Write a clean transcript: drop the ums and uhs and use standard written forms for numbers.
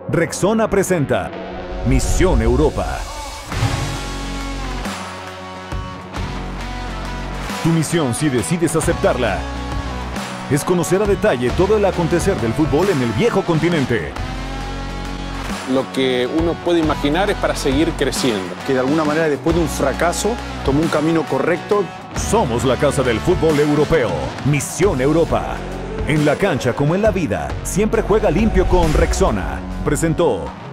Rexona presenta Misión Europa. Tu misión, si decides aceptarla, es conocer a detalle todo el acontecer del fútbol en el viejo continente. Lo que uno puede imaginar es para seguir creciendo. Que de alguna manera, después de un fracaso, tomó un camino correcto. Somos la casa del fútbol europeo. Misión Europa. En la cancha como en la vida, siempre juega limpio con Rexona. Presentó